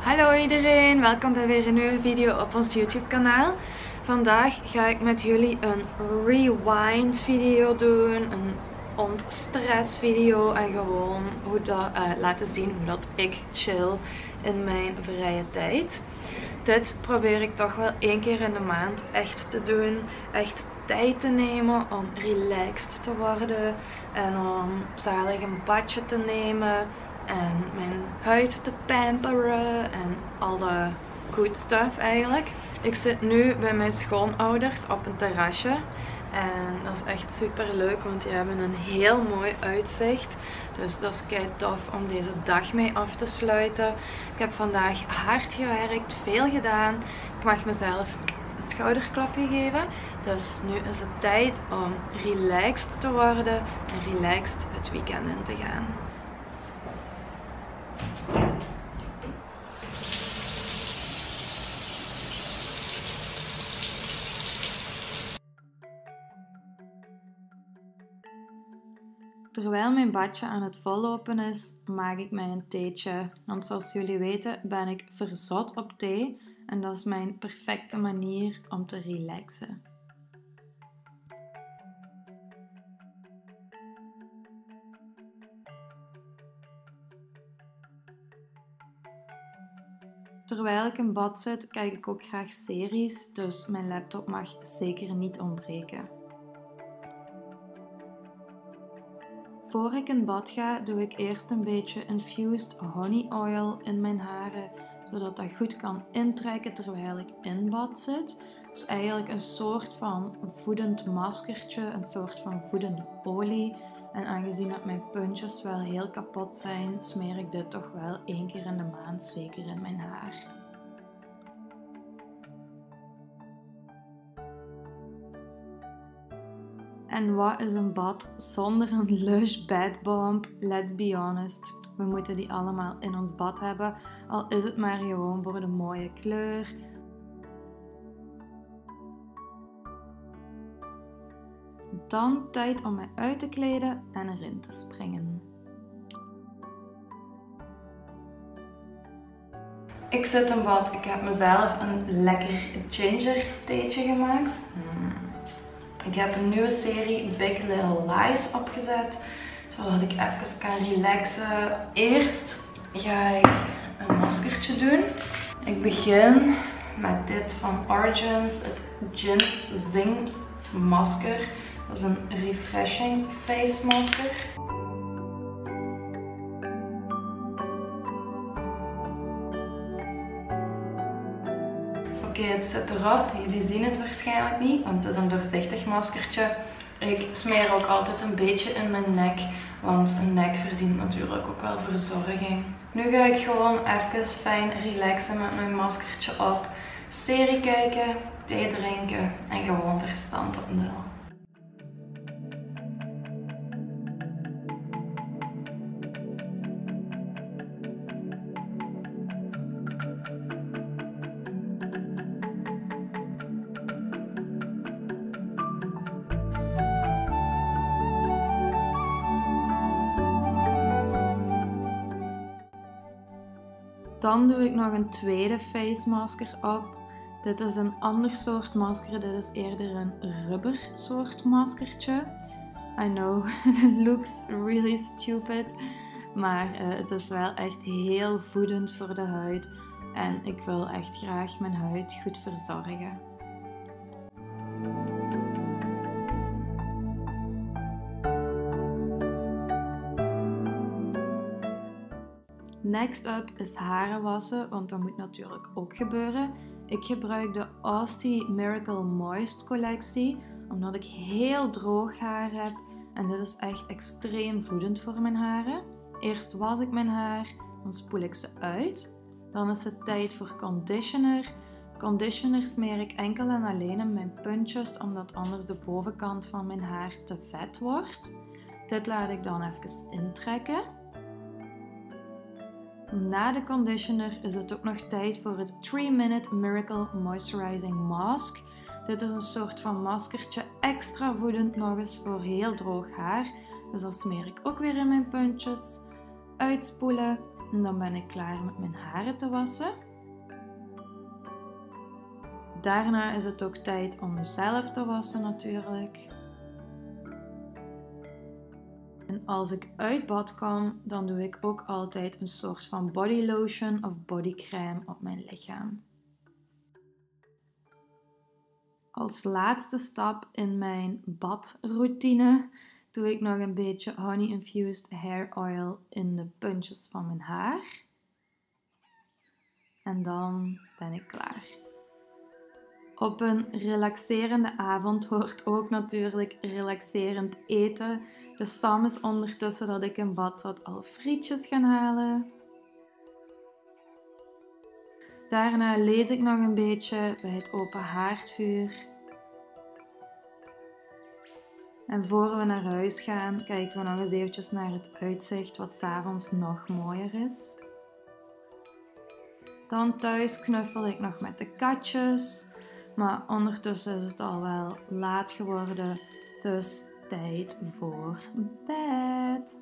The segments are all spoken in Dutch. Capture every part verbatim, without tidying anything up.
Hallo iedereen, welkom bij weer een nieuwe video op ons YouTube kanaal. Vandaag ga ik met jullie een rewind video doen, een ontstress video en gewoon hoe dat, uh, laten zien hoe dat ik chill in mijn vrije tijd. Dit probeer ik toch wel één keer in de maand echt te doen, echt tijd te nemen om relaxed te worden en om zalig een badje te nemen. En mijn huid te pamperen en alle good stuff eigenlijk. Ik zit nu bij mijn schoonouders op een terrasje. En dat is echt super leuk, want die hebben een heel mooi uitzicht. Dus dat is kei tof om deze dag mee af te sluiten. Ik heb vandaag hard gewerkt, veel gedaan. Ik mag mezelf een schouderklapje geven. Dus nu is het tijd om relaxed te worden en relaxed het weekend in te gaan. Terwijl mijn badje aan het vollopen is, maak ik mij een theetje. Want zoals jullie weten ben ik verzot op thee en dat is mijn perfecte manier om te relaxen. Terwijl ik in bad zit, kijk ik ook graag series, dus mijn laptop mag zeker niet ontbreken. Voor ik in bad ga, doe ik eerst een beetje infused honey oil in mijn haren, zodat dat goed kan intrekken terwijl ik in bad zit. Het is eigenlijk een soort van voedend maskertje, een soort van voedende olie. En aangezien dat mijn puntjes wel heel kapot zijn, smeer ik dit toch wel één keer in de maand zeker in mijn haar. En wat is een bad zonder een lush bedbalm? Let's be honest. We moeten die allemaal in ons bad hebben, al is het maar gewoon voor de mooie kleur. Dan tijd om mij uit te kleden en erin te springen. Ik zit in bad. Ik heb mezelf een lekker ginger theetje gemaakt. Hmm. Ik heb een nieuwe serie Big Little Lies opgezet, zodat ik even kan relaxen. Eerst ga ik een maskertje doen. Ik begin met dit van Origins, het Gin Zing masker. Dat is een refreshing face masker. Oké, okay, het zit erop. Jullie zien het waarschijnlijk niet, want het is een doorzichtig maskertje. Ik smeer ook altijd een beetje in mijn nek, want een nek verdient natuurlijk ook wel verzorging. Nu ga ik gewoon even fijn relaxen met mijn maskertje op. Serie kijken, thee drinken en gewoon verstand op nul. Dan doe ik nog een tweede face masker op. Dit is een ander soort masker. Dit is eerder een rubber soort maskertje. I know, it looks really stupid. Maar uh, het is wel echt heel voedend voor de huid. En ik wil echt graag mijn huid goed verzorgen. Next up is haren wassen, want dat moet natuurlijk ook gebeuren. Ik gebruik de Aussie Miracle Moist collectie, omdat ik heel droog haar heb. En dit is echt extreem voedend voor mijn haren. Eerst was ik mijn haar, dan spoel ik ze uit. Dan is het tijd voor conditioner. Conditioner smeer ik enkel en alleen in mijn puntjes, omdat anders de bovenkant van mijn haar te vet wordt. Dit laat ik dan even intrekken. Na de conditioner is het ook nog tijd voor het three minute Miracle Moisturizing Mask. Dit is een soort van maskertje, extra voedend nog eens voor heel droog haar. Dus dat smeer ik ook weer in mijn puntjes. Uitspoelen En dan ben ik klaar met mijn haren te wassen. Daarna is het ook tijd om mezelf te wassen natuurlijk. En als ik uit bad kom, dan doe ik ook altijd een soort van body lotion of bodycrème op mijn lichaam. Als laatste stap in mijn badroutine doe ik nog een beetje honey infused hair oil in de puntjes van mijn haar. En dan ben ik klaar. Op een relaxerende avond hoort ook natuurlijk relaxerend eten. Dus Sam is ondertussen dat ik in bad zat al frietjes gaan halen. Daarna lees ik nog een beetje bij het open haardvuur. En voor we naar huis gaan, kijken we nog eens eventjes naar het uitzicht, wat 's avonds nog mooier is. Dan thuis knuffel ik nog met de katjes. Maar ondertussen is het al wel laat geworden, dus tijd voor bed.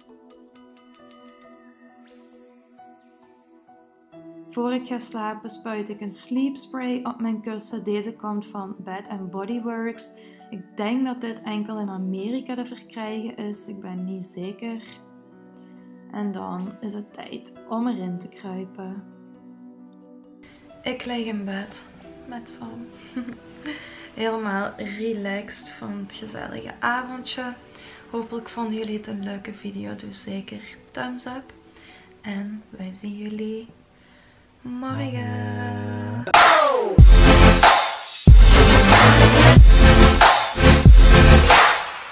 Voor ik ga slapen spuit ik een sleep spray op mijn kussen. Deze komt van Bath and Body Works. Ik denk dat dit enkel in Amerika te verkrijgen is. Ik ben niet zeker. En dan is het tijd om erin te kruipen. Ik lig in bed met Sam. Helemaal relaxed van het gezellige avondje. Hopelijk vonden jullie het een leuke video. Doe zeker thumbs up. En wij zien jullie morgen.